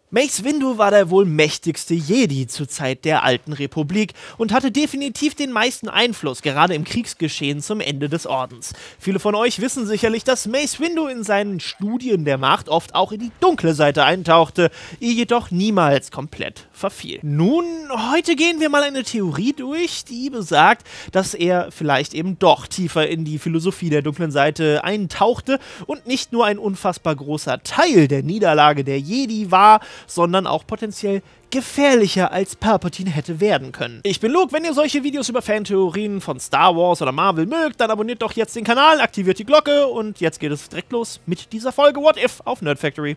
Mace Windu war der wohl mächtigste Jedi zur Zeit der Alten Republik und hatte definitiv den meisten Einfluss, gerade im Kriegsgeschehen zum Ende des Ordens. Viele von euch wissen sicherlich, dass Mace Windu in seinen Studien der Macht oft auch in die dunkle Seite eintauchte, ihr jedoch niemals komplett verfiel. Nun, heute gehen wir mal eine Theorie durch, die besagt, dass er vielleicht eben doch tiefer in die Philosophie der dunklen Seite eintauchte und nicht nur ein unfassbar großer Teil der Niederlage der Jedi war, sondern auch potenziell gefährlicher als Palpatine hätte werden können. Ich bin Luke, wenn ihr solche Videos über Fantheorien von Star Wars oder Marvel mögt, dann abonniert doch jetzt den Kanal, aktiviert die Glocke und jetzt geht es direkt los mit dieser Folge What If auf Nerd Factory.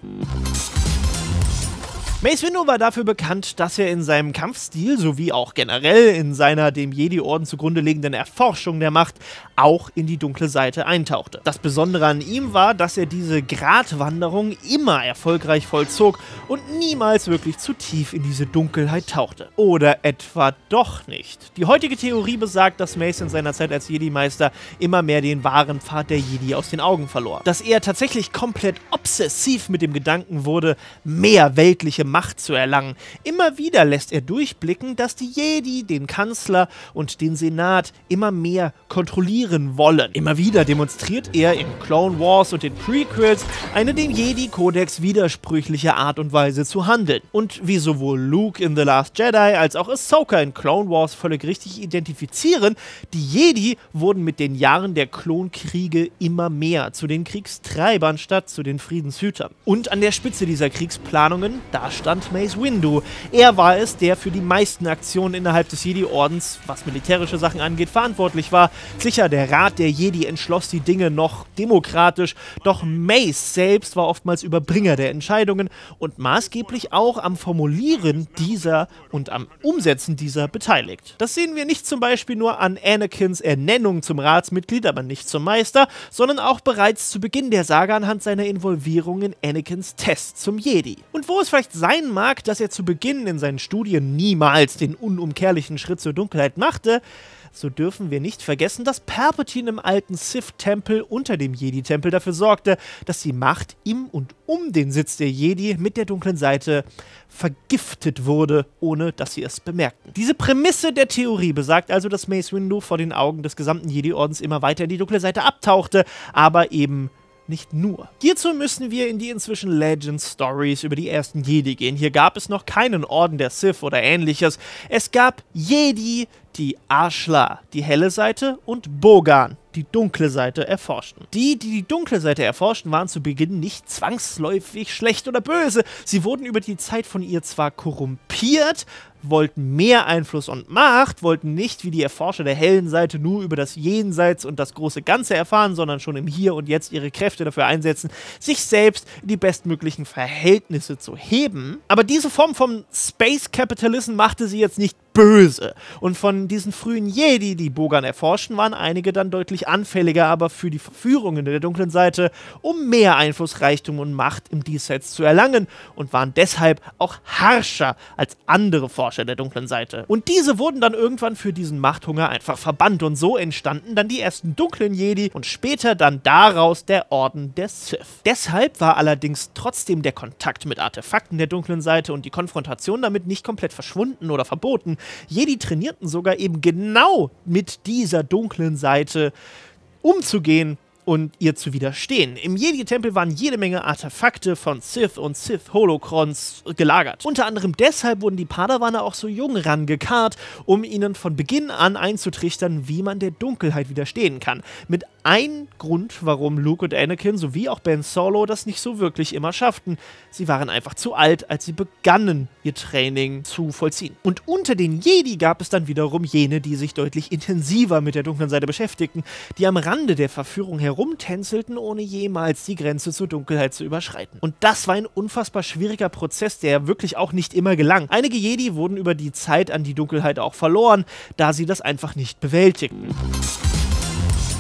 Mace Windu war dafür bekannt, dass er in seinem Kampfstil sowie auch generell in seiner dem Jedi-Orden zugrunde liegenden Erforschung der Macht auch in die dunkle Seite eintauchte. Das Besondere an ihm war, dass er diese Gratwanderung immer erfolgreich vollzog und niemals wirklich zu tief in diese Dunkelheit tauchte. Oder etwa doch nicht. Die heutige Theorie besagt, dass Mace in seiner Zeit als Jedi-Meister immer mehr den wahren Pfad der Jedi aus den Augen verlor. Dass er tatsächlich komplett obsessiv mit dem Gedanken wurde, mehr weltliche Macht zu erlangen. Immer wieder lässt er durchblicken, dass die Jedi den Kanzler und den Senat immer mehr kontrollieren wollen. Immer wieder demonstriert er in Clone Wars und den Prequels eine dem Jedi-Kodex widersprüchliche Art und Weise zu handeln. Und wie sowohl Luke in The Last Jedi als auch Ahsoka in Clone Wars völlig richtig identifizieren, die Jedi wurden mit den Jahren der Klonkriege immer mehr zu den Kriegstreibern statt zu den Friedenshütern. Und an der Spitze dieser Kriegsplanungen, da stand Mace Windu. Er war es, der für die meisten Aktionen innerhalb des Jedi-Ordens, was militärische Sachen angeht, verantwortlich war. Sicher, der Rat der Jedi entschloss die Dinge noch demokratisch, doch Mace selbst war oftmals Überbringer der Entscheidungen und maßgeblich auch am Formulieren dieser und am Umsetzen dieser beteiligt. Das sehen wir nicht zum Beispiel nur an Anakins Ernennung zum Ratsmitglied, aber nicht zum Meister, sondern auch bereits zu Beginn der Saga anhand seiner Involvierung in Anakins Test zum Jedi. Und wo es vielleicht sein mag, dass er zu Beginn in seinen Studien niemals den unumkehrlichen Schritt zur Dunkelheit machte, so dürfen wir nicht vergessen, dass Palpatine im alten Sith-Tempel unter dem Jedi-Tempel dafür sorgte, dass die Macht im und um den Sitz der Jedi mit der dunklen Seite vergiftet wurde, ohne dass sie es bemerkten. Diese Prämisse der Theorie besagt also, dass Mace Windu vor den Augen des gesamten Jedi-Ordens immer weiter in die dunkle Seite abtauchte, aber eben nicht nur. Hierzu müssen wir in die inzwischen Legend-Stories über die ersten Jedi gehen. Hier gab es noch keinen Orden der Sith oder ähnliches. Es gab Jedi, die Ashla, die helle Seite, und Bogan, die dunkle Seite, erforschten. Die dunkle Seite erforschten, waren zu Beginn nicht zwangsläufig schlecht oder böse. Sie wurden über die Zeit von ihr zwar korrumpiert, wollten mehr Einfluss und Macht, wollten nicht wie die Erforscher der hellen Seite nur über das Jenseits und das große Ganze erfahren, sondern schon im Hier und Jetzt ihre Kräfte dafür einsetzen, sich selbst in die bestmöglichen Verhältnisse zu heben. Aber diese Form von Space Capitalism machte sie jetzt nicht böse. Und von diesen frühen Jedi, die Bogan erforschten, waren einige dann deutlich anfälliger, aber für die Verführungen der dunklen Seite, um mehr Einflussreichtum und Macht im Diesseits zu erlangen und waren deshalb auch harscher als andere Forscher der dunklen Seite. Und diese wurden dann irgendwann für diesen Machthunger einfach verbannt und so entstanden dann die ersten dunklen Jedi und später dann daraus der Orden der Sith. Deshalb war allerdings trotzdem der Kontakt mit Artefakten der dunklen Seite und die Konfrontation damit nicht komplett verschwunden oder verboten. Jedi trainierten sogar eben genau mit dieser dunklen Seite umzugehen und ihr zu widerstehen. Im Jedi-Tempel waren jede Menge Artefakte von Sith und Sith-Holocrons gelagert. Unter anderem deshalb wurden die Padawaner auch so jung rangekarrt, um ihnen von Beginn an einzutrichtern, wie man der Dunkelheit widerstehen kann. Mit ein Grund, warum Luke und Anakin sowie auch Ben Solo das nicht so wirklich immer schafften. Sie waren einfach zu alt, als sie begannen, ihr Training zu vollziehen. Und unter den Jedi gab es dann wiederum jene, die sich deutlich intensiver mit der dunklen Seite beschäftigten, die am Rande der Verführung herumtänzelten, ohne jemals die Grenze zur Dunkelheit zu überschreiten. Und das war ein unfassbar schwieriger Prozess, der wirklich auch nicht immer gelang. Einige Jedi wurden über die Zeit an die Dunkelheit auch verloren, da sie das einfach nicht bewältigten.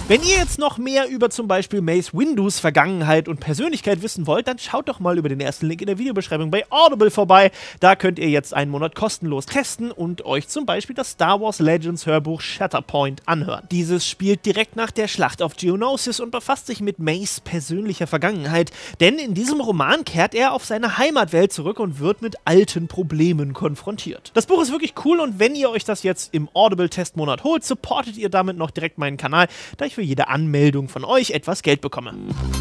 Wenn ihr jetzt noch mehr über zum Beispiel Mace Windus Vergangenheit und Persönlichkeit wissen wollt, dann schaut doch mal über den ersten Link in der Videobeschreibung bei Audible vorbei. Da könnt ihr jetzt einen Monat kostenlos testen und euch zum Beispiel das Star Wars Legends Hörbuch Shatterpoint anhören. Dieses spielt direkt nach der Schlacht auf Geonosis und befasst sich mit Mace persönlicher Vergangenheit, denn in diesem Roman kehrt er auf seine Heimatwelt zurück und wird mit alten Problemen konfrontiert. Das Buch ist wirklich cool und wenn ihr euch das jetzt im Audible-Testmonat holt, supportet ihr damit noch direkt meinen Kanal, da ich für jede Anmeldung von euch etwas Geld bekomme.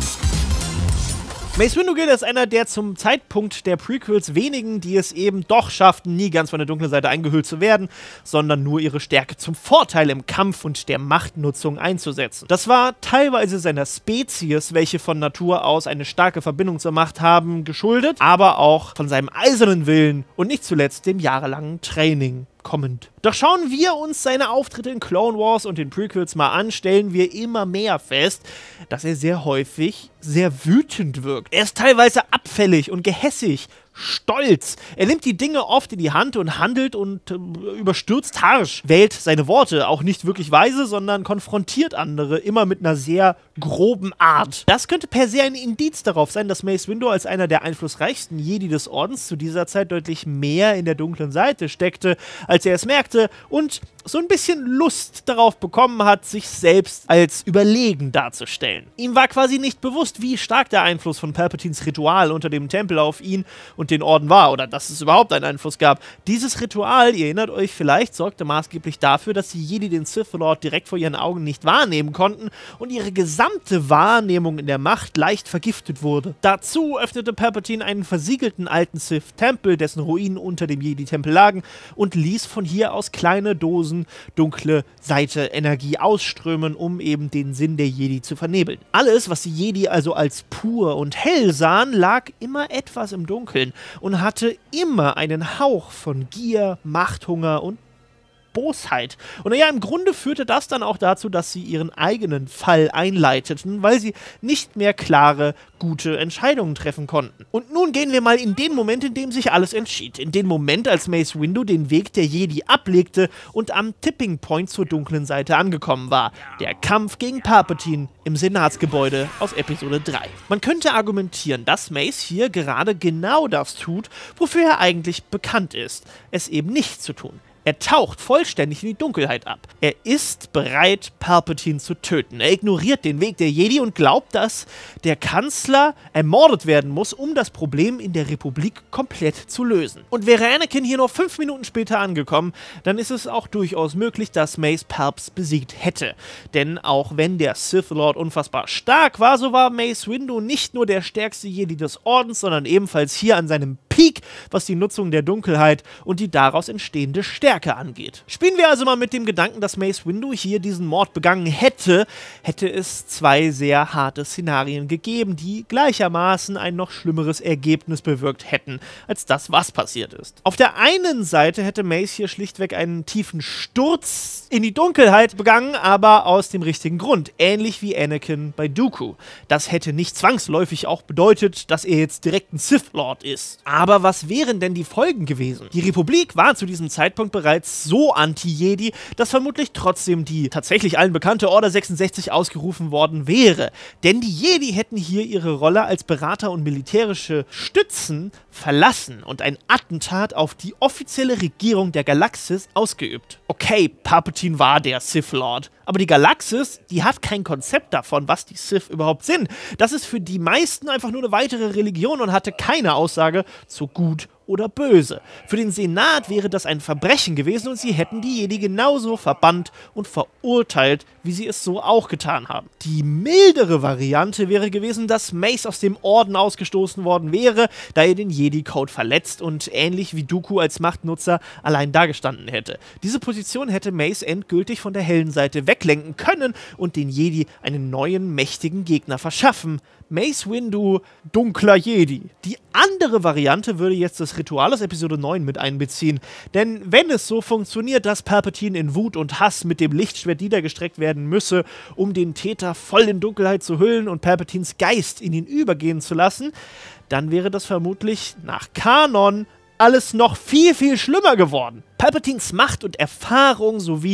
Mace Windu gilt als einer der zum Zeitpunkt der Prequels wenigen, die es eben doch schafften, nie ganz von der dunklen Seite eingehüllt zu werden, sondern nur ihre Stärke zum Vorteil im Kampf und der Machtnutzung einzusetzen. Das war teilweise seiner Spezies, welche von Natur aus eine starke Verbindung zur Macht haben, geschuldet, aber auch von seinem eisernen Willen und nicht zuletzt dem jahrelangen Training kommend. Doch schauen wir uns seine Auftritte in Clone Wars und den Prequels mal an, stellen wir immer mehr fest, dass er sehr häufig sehr wütend wirkt. Er ist teilweise abfällig und gehässig, stolz. Er nimmt die Dinge oft in die Hand und handelt und überstürzt harsch. Wählt seine Worte auch nicht wirklich weise, sondern konfrontiert andere immer mit einer sehr groben Art. Das könnte per se ein Indiz darauf sein, dass Mace Windu als einer der einflussreichsten Jedi des Ordens zu dieser Zeit deutlich mehr in der dunklen Seite steckte, als er es merkte und so ein bisschen Lust darauf bekommen hat, sich selbst als überlegen darzustellen. Ihm war quasi nicht bewusst, wie stark der Einfluss von Palpatines Ritual unter dem Tempel auf ihn und den Orden war oder dass es überhaupt einen Einfluss gab. Dieses Ritual, ihr erinnert euch vielleicht, sorgte maßgeblich dafür, dass die Jedi den Sith Lord direkt vor ihren Augen nicht wahrnehmen konnten und ihre gesamte Wahrnehmung in der Macht leicht vergiftet wurde. Dazu öffnete Palpatine einen versiegelten alten Sith-Tempel, dessen Ruinen unter dem Jedi-Tempel lagen und ließ von hier aus kleine Dosen dunkle Seite Energie ausströmen, um eben den Sinn der Jedi zu vernebeln. Alles, was die Jedi also als pur und hell sahen, lag immer etwas im Dunkeln und hatte immer einen Hauch von Gier, Machthunger und Bosheit. Und naja, im Grunde führte das dann auch dazu, dass sie ihren eigenen Fall einleiteten, weil sie nicht mehr klare, gute Entscheidungen treffen konnten. Und nun gehen wir mal in den Moment, in dem sich alles entschied. In den Moment, als Mace Windu den Weg der Jedi ablegte und am Tipping Point zur dunklen Seite angekommen war. Der Kampf gegen Palpatine im Senatsgebäude aus Episode 3. Man könnte argumentieren, dass Mace hier gerade genau das tut, wofür er eigentlich bekannt ist, es eben nicht zu tun. Er taucht vollständig in die Dunkelheit ab. Er ist bereit, Palpatine zu töten. Er ignoriert den Weg der Jedi und glaubt, dass der Kanzler ermordet werden muss, um das Problem in der Republik komplett zu lösen. Und wäre Anakin hier nur 5 Minuten später angekommen, dann ist es auch durchaus möglich, dass Mace Palps besiegt hätte. Denn auch wenn der Sith Lord unfassbar stark war, so war Mace Windu nicht nur der stärkste Jedi des Ordens, sondern ebenfalls hier an seinem Peak, was die Nutzung der Dunkelheit und die daraus entstehende Stärke angeht. Spielen wir also mal mit dem Gedanken, dass Mace Windu hier diesen Mord begangen hätte, hätte es 2 sehr harte Szenarien gegeben, die gleichermaßen ein noch schlimmeres Ergebnis bewirkt hätten, als das, was passiert ist. Auf der einen Seite hätte Mace hier schlichtweg einen tiefen Sturz in die Dunkelheit begangen, aber aus dem richtigen Grund, ähnlich wie Anakin bei Dooku. Das hätte nicht zwangsläufig auch bedeutet, dass er jetzt direkt ein Sith Lord ist. Aber was wären denn die Folgen gewesen? Die Republik war zu diesem Zeitpunkt bereits so anti-Jedi, dass vermutlich trotzdem die tatsächlich allen bekannte Order 66 ausgerufen worden wäre. Denn die Jedi hätten hier ihre Rolle als Berater und militärische Stützen verlassen und ein Attentat auf die offizielle Regierung der Galaxis ausgeübt. Okay, Palpatine war der Sith Lord, aber die Galaxis, die hat kein Konzept davon, was die Sith überhaupt sind. Das ist für die meisten einfach nur eine weitere Religion und hatte keine Aussage zu gut oder böse. Für den Senat wäre das ein Verbrechen gewesen und sie hätten die Jedi genauso verbannt und verurteilt, wie sie es so auch getan haben. Die mildere Variante wäre gewesen, dass Mace aus dem Orden ausgestoßen worden wäre, da er den Jedi-Code verletzt und ähnlich wie Dooku als Machtnutzer allein dagestanden hätte. Diese Position hätte Mace endgültig von der hellen Seite weglenken können und den Jedi einen neuen, mächtigen Gegner verschaffen. Mace Windu, dunkler Jedi. Die andere Variante würde jetzt das Ritual aus Episode 9 mit einbeziehen. Denn wenn es so funktioniert, dass Palpatine in Wut und Hass mit dem Lichtschwert niedergestreckt werden müsse, um den Täter voll in Dunkelheit zu hüllen und Palpatines Geist in ihn übergehen zu lassen, dann wäre das vermutlich nach Kanon alles noch viel, viel schlimmer geworden. Palpatines Macht und Erfahrung sowie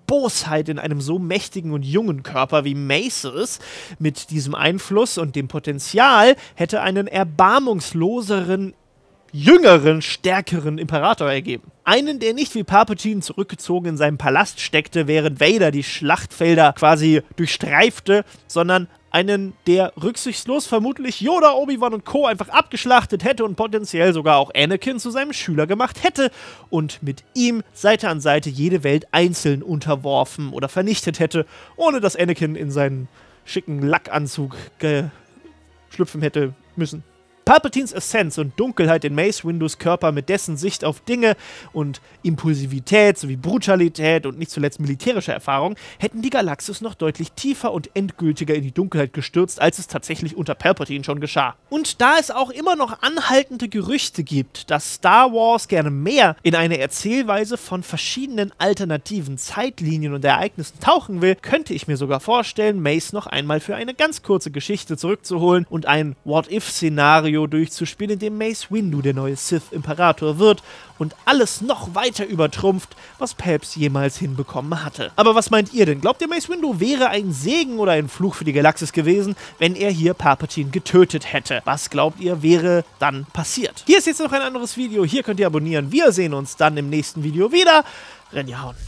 Bosheit in einem so mächtigen und jungen Körper wie Maces mit diesem Einfluss und dem Potenzial hätte einen erbarmungsloseren, jüngeren, stärkeren Imperator ergeben. Einen, der nicht wie Palpatine zurückgezogen in seinem Palast steckte, während Vader die Schlachtfelder quasi durchstreifte, sondern einen, der rücksichtslos vermutlich Yoda, Obi-Wan und Co. einfach abgeschlachtet hätte und potenziell sogar auch Anakin zu seinem Schüler gemacht hätte und mit ihm Seite an Seite jede Welt einzeln unterworfen oder vernichtet hätte, ohne dass Anakin in seinen schicken Lackanzug schlüpfen hätte müssen. Palpatines Essenz und Dunkelheit in Mace Windus Körper mit dessen Sicht auf Dinge und Impulsivität sowie Brutalität und nicht zuletzt militärische Erfahrung hätten die Galaxis noch deutlich tiefer und endgültiger in die Dunkelheit gestürzt, als es tatsächlich unter Palpatine schon geschah. Und da es auch immer noch anhaltende Gerüchte gibt, dass Star Wars gerne mehr in eine Erzählweise von verschiedenen alternativen Zeitlinien und Ereignissen tauchen will, könnte ich mir sogar vorstellen, Mace noch einmal für eine ganz kurze Geschichte zurückzuholen und ein What-If-Szenario durchzuspielen, in dem Mace Windu der neue Sith-Imperator wird und alles noch weiter übertrumpft, was Palps jemals hinbekommen hatte. Aber was meint ihr denn? Glaubt ihr, Mace Windu wäre ein Segen oder ein Fluch für die Galaxis gewesen, wenn er hier Palpatine getötet hätte? Was glaubt ihr, wäre dann passiert? Hier ist jetzt noch ein anderes Video, hier könnt ihr abonnieren. Wir sehen uns dann im nächsten Video wieder. Renjahauen.